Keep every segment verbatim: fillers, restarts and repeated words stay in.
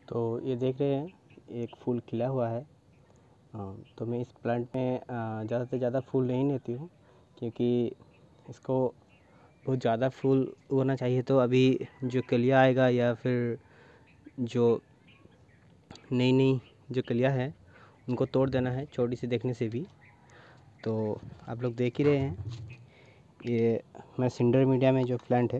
तो ये देख रहे हैं, एक फूल खिला हुआ है। हाँ, तो मैं इस प्लांट में ज़्यादा से ज़्यादा फूल नहीं लेती हूँ, क्योंकि इसको बहुत ज़्यादा फूल होना चाहिए। तो अभी जो कलियाँ आएगा या फिर जो नई नई जो कलियाँ हैं उनको तोड़ देना है, छोटी सी देखने से भी। तो आप लोग देख ही रहे हैं, ये मैं सिंडर मीडिया में जो प्लांट है,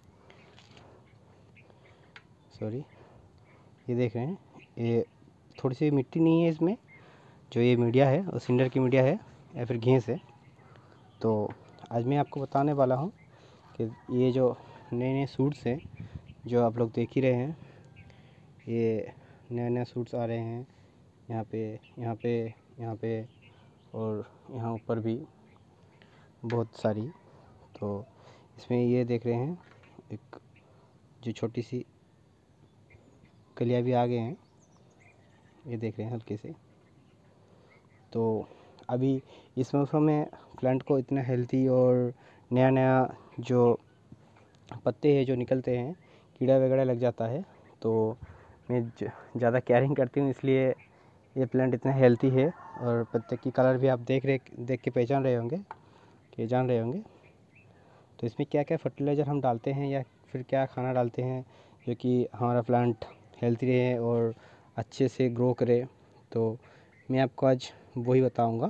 सॉरी, ये देख रहे हैं, ये थोड़ी सी मिट्टी नहीं है इसमें। जो ये मीडिया है वो सिंडर की मीडिया है या फिर घेंस है। तो आज मैं आपको बताने वाला हूँ कि ये जो नए नए सूट्स हैं जो आप लोग देख ही रहे हैं, ये नए नए सूट्स आ रहे हैं यहाँ पे यहाँ पे यहाँ पे और यहाँ ऊपर भी बहुत सारी। तो इसमें ये देख रहे हैं, एक जो छोटी सी कलियाँ भी आ गए हैं, ये देख रहे हैं हल्के से। तो अभी इस मौसम में प्लांट को इतना हेल्थी और नया नया जो पत्ते हैं जो निकलते हैं, कीड़ा वगैरह लग जाता है। तो मैं ज़्यादा केयरिंग करती हूँ, इसलिए ये प्लांट इतना हेल्थी है। और पत्ते की कलर भी आप देख रहे देख के पहचान रहे होंगे कि जान रहे होंगे। तो इसमें क्या क्या फर्टिलाइज़र हम डालते हैं या फिर क्या खाना डालते हैं जो कि हमारा प्लांट हेल्थी रहे और अच्छे से ग्रो करे, तो मैं आपको आज वही बताऊंगा।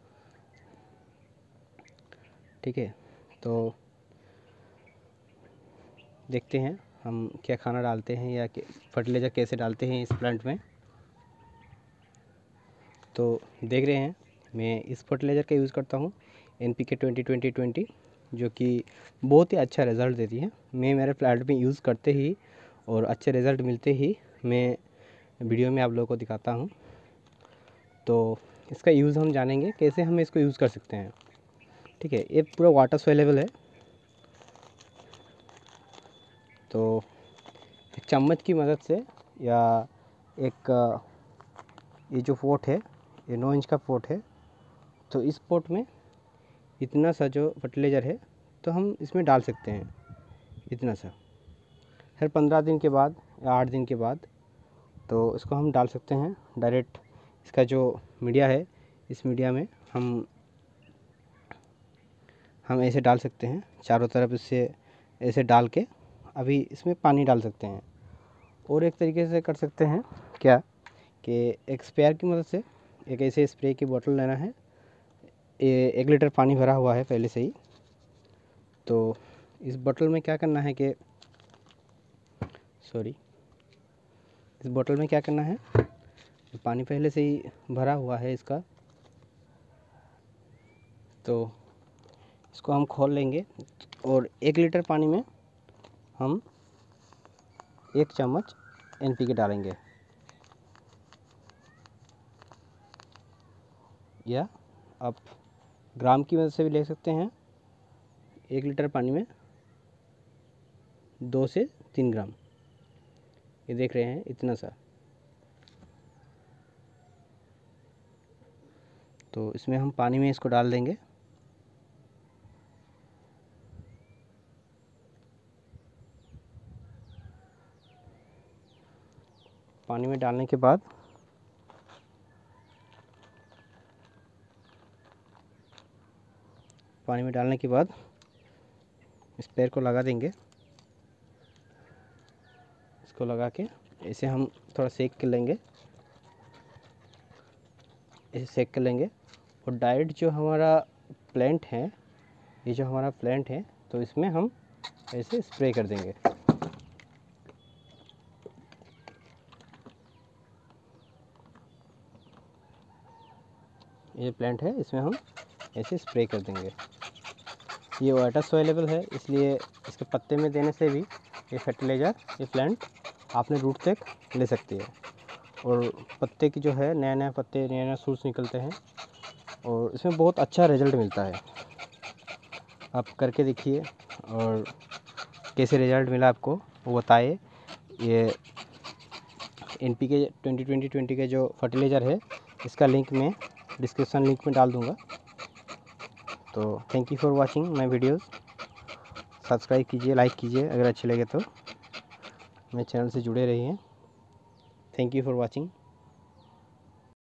ठीक है, तो देखते हैं हम क्या खाना डालते हैं या फर्टिलाइज़र कैसे डालते हैं इस प्लांट में। तो देख रहे हैं, मैं इस फर्टिलाइज़र का यूज़ करता हूँ, N P K twenty twenty twenty, जो कि बहुत ही अच्छा रिज़ल्ट देती है। मैं मेरे प्लांट में यूज़ करते ही और अच्छे रिज़ल्ट मिलते ही मैं वीडियो में आप लोगों को दिखाता हूँ। तो इसका यूज़ हम जानेंगे कैसे हम इसको यूज़ कर सकते हैं। ठीक है, ये पूरा वाटर सोलेबल है। तो एक चम्मच की मदद से या एक ये जो पोट है, ये नौ इंच का पोट है, तो इस पोट में इतना सा जो फर्टिलाइज़र है तो हम इसमें डाल सकते हैं, इतना सा। हर पंद्रह दिन के बाद या आठ दिन के बाद तो इसको हम डाल सकते हैं डायरेक्ट। इसका जो मीडिया है, इस मीडिया में हम हम ऐसे डाल सकते हैं चारों तरफ, इससे ऐसे डाल के अभी इसमें पानी डाल सकते हैं। और एक तरीके से कर सकते हैं क्या कि एक स्प्रेयर की मदद से एक ऐसे स्प्रे की बोतल लेना है, ये एक लीटर पानी भरा हुआ है पहले से ही। तो इस बोतल में क्या करना है कि सॉरी इस बोतल में क्या करना है, पानी पहले से ही भरा हुआ है इसका, तो इसको हम खोल लेंगे और एक लीटर पानी में हम एक चम्मच एन पी के डालेंगे, या आप ग्राम की मदद से भी ले सकते हैं। एक लीटर पानी में दो से तीन ग्राम, ये देख रहे हैं इतना सा। तो इसमें हम पानी में इसको डाल देंगे। पानी में डालने के बाद पानी में डालने के बाद इस पैर को लगा देंगे। इसको लगा के ऐसे हम थोड़ा सेक कर लेंगे, ऐसे सेक कर लेंगे। और डायरेक्ट जो हमारा प्लांट है, ये जो हमारा प्लांट है, तो इसमें हम ऐसे स्प्रे कर देंगे। ये प्लांट है, इसमें हम ऐसे स्प्रे कर देंगे। ये वाटर सोलेबल है, इसलिए इसके पत्ते में देने से भी ये फर्टिलाइज़र, ये प्लांट आपने रूट तक ले सकती है। और पत्ते की जो है, नया नया पत्ते, नया नया सूट्स निकलते हैं और इसमें बहुत अच्छा रिज़ल्ट मिलता है। आप करके देखिए और कैसे रिज़ल्ट मिला आपको वो बताइए। ये N P K twenty twenty twenty के जो फर्टिलाइज़र है, इसका लिंक मैं डिस्क्रिप्शन लिंक में डाल दूँगा। तो thank you for watching my videos. Subscribe कीजिए, लाइक कीजिए अगर अच्छे लगे तो। मेरे चैनल से जुड़े रहिए। Thank you for watching.